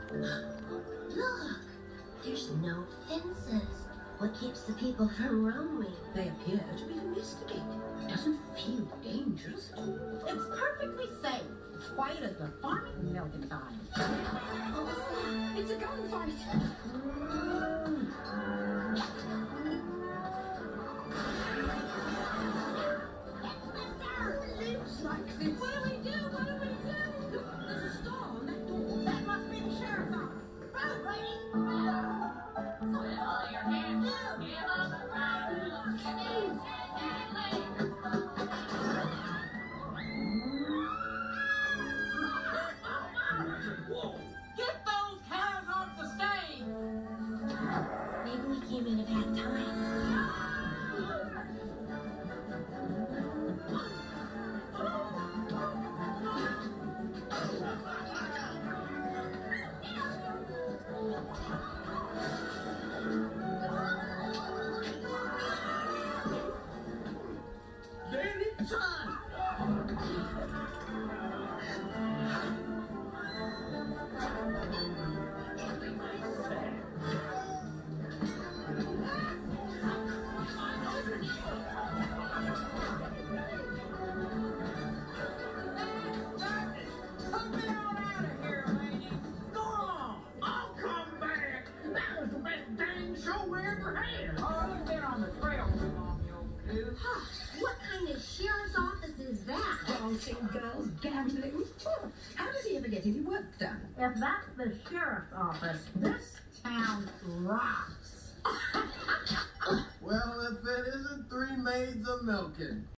Look, there's no fences. What keeps the people from roaming? They appear to be investigating. It doesn't feel dangerous at all. It's perfectly safe. Quiet as the farming milking time. What was that? It's a gunfight. Looks like this. What do we do? What do we do? Look, there's a star on that door. That must be the sheriff's office. Road lady. With all your hands up, give up the road. Whoa! Get those cows off the stage! Maybe we came in a bad time. David, son! What kind of sheriff's office is that? Dancing girls, gambling. How does he ever get any work done? If that's the sheriff's office, this town rocks. Well, if it isn't three maids a milking.